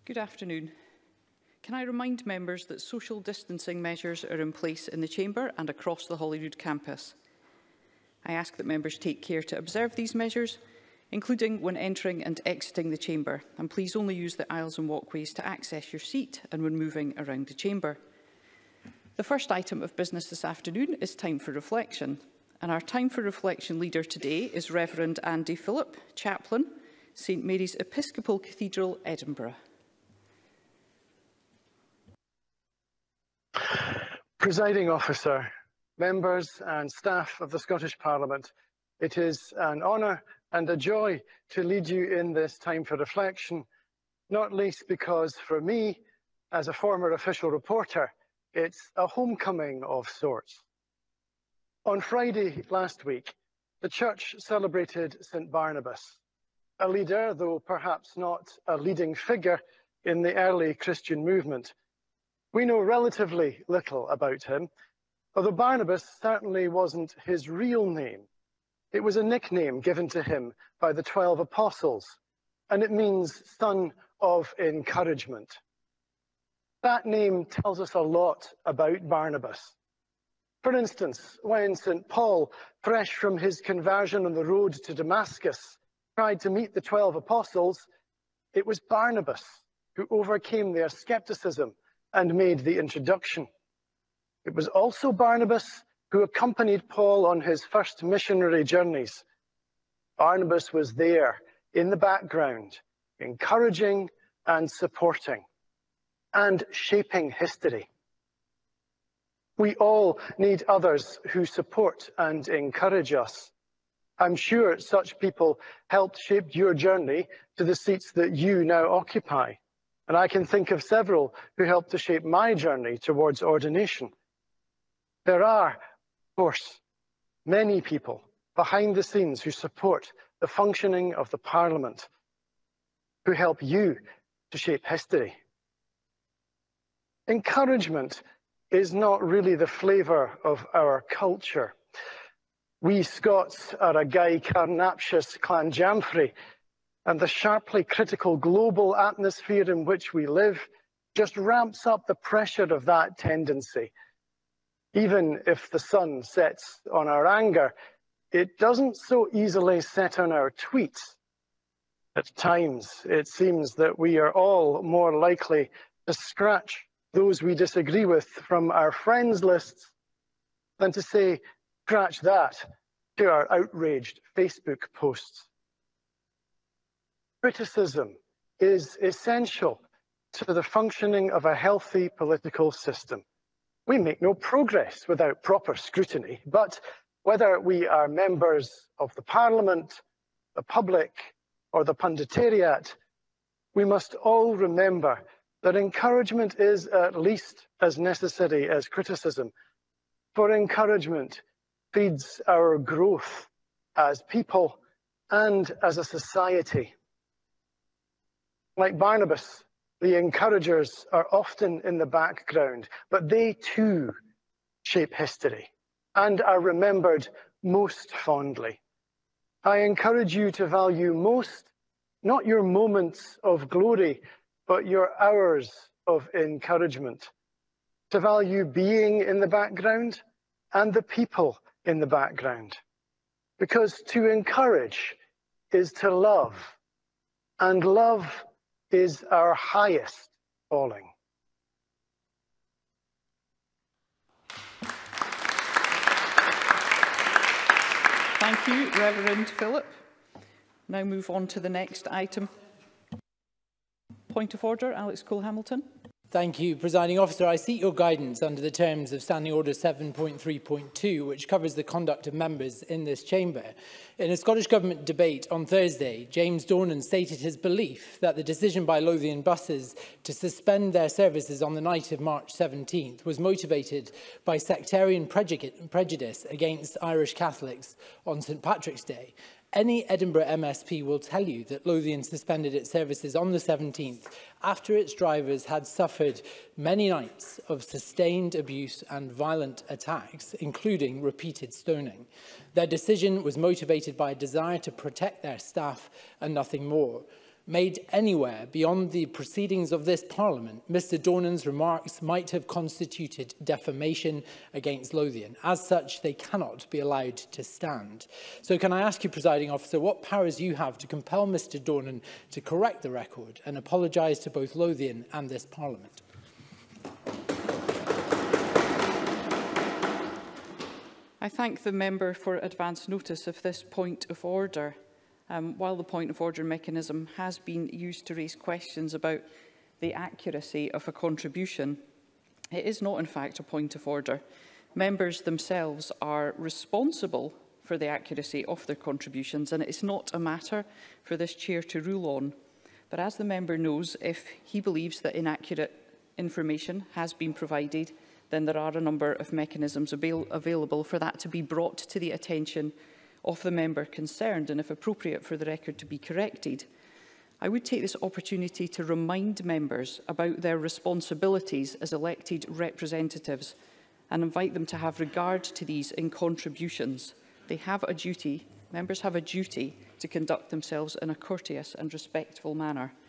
Good afternoon. Can I remind members that social distancing measures are in place in the Chamber and across the Holyrood campus? I ask that members take care to observe these measures, including when entering and exiting the Chamber, and please only use the aisles and walkways to access your seat and when moving around the Chamber. The first item of business this afternoon is time for reflection, and our time for reflection leader today is Reverend Andy Phillip, Chaplain, St Mary's Episcopal Cathedral, Edinburgh. Presiding Officer, members and staff of the Scottish Parliament, it is an honour and a joy to lead you in this time for reflection, not least because for me, as a former official reporter, it's a homecoming of sorts. On Friday last week, the Church celebrated St Barnabas, a leader, though perhaps not a leading figure in the early Christian movement. We know relatively little about him, although Barnabas certainly wasn't his real name. It was a nickname given to him by the 12 apostles, and it means son of encouragement. That name tells us a lot about Barnabas. For instance, when St. Paul, fresh from his conversion on the road to Damascus, tried to meet the 12 apostles, it was Barnabas who overcame their skepticism and made the introduction. It was also Barnabas who accompanied Paul on his first missionary journeys. Barnabas was there in the background, encouraging and supporting, and shaping history. We all need others who support and encourage us. I'm sure such people helped shape your journey to the seats that you now occupy. And I can think of several who helped to shape my journey towards ordination. There are, of course, many people behind the scenes who support the functioning of the Parliament, who help you to shape history. Encouragement is not really the flavour of our culture. We Scots are a Guy Carnaptious clanjamfry, and the sharply critical global atmosphere in which we live just ramps up the pressure of that tendency. Even if the sun sets on our anger, it doesn't so easily set on our tweets. At times, it seems that we are all more likely to scratch those we disagree with from our friends lists than to say, scratch that, to our outraged Facebook posts. Criticism is essential to the functioning of a healthy political system. We make no progress without proper scrutiny, but whether we are members of the Parliament, the public, or the punditariat, we must all remember that encouragement is at least as necessary as criticism, for encouragement feeds our growth as people and as a society. Like Barnabas, the encouragers are often in the background, but they too shape history and are remembered most fondly. I encourage you to value most, not your moments of glory, but your hours of encouragement. To value being in the background and the people in the background. Because to encourage is to love, and love is our highest calling. Thank you, Reverend Phillip. Now move on to the next item. Point of order, Alex Cole-Hamilton. Thank you, Presiding Officer. I seek your guidance under the terms of Standing Order 7.3.2, which covers the conduct of members in this chamber. In a Scottish Government debate on Thursday, James Dornan stated his belief that the decision by Lothian buses to suspend their services on the night of March 17th was motivated by sectarian prejudice against Irish Catholics on St Patrick's Day. Any Edinburgh MSP will tell you that Lothian suspended its services on the 17th after its drivers had suffered many nights of sustained abuse and violent attacks, including repeated stoning. Their decision was motivated by a desire to protect their staff and nothing more. made anywhere beyond the proceedings of this Parliament, Mr Dornan's remarks might have constituted defamation against Lothian. As such, they cannot be allowed to stand. So can I ask you, Presiding Officer, what powers you have to compel Mr Dornan to correct the record and apologise to both Lothian and this Parliament? I thank the member for advance notice of this point of order. While the point of order mechanism has been used to raise questions about the accuracy of a contribution, it is not in fact a point of order. Members themselves are responsible for the accuracy of their contributions, and it is not a matter for this chair to rule on. But as the member knows, if he believes that inaccurate information has been provided, then there are a number of mechanisms available for that to be brought to the attention of the member concerned, and if appropriate for the record to be corrected. I would take this opportunity to remind members about their responsibilities as elected representatives and invite them to have regard to these in contributions. They have a duty, members have a duty to conduct themselves in a courteous and respectful manner.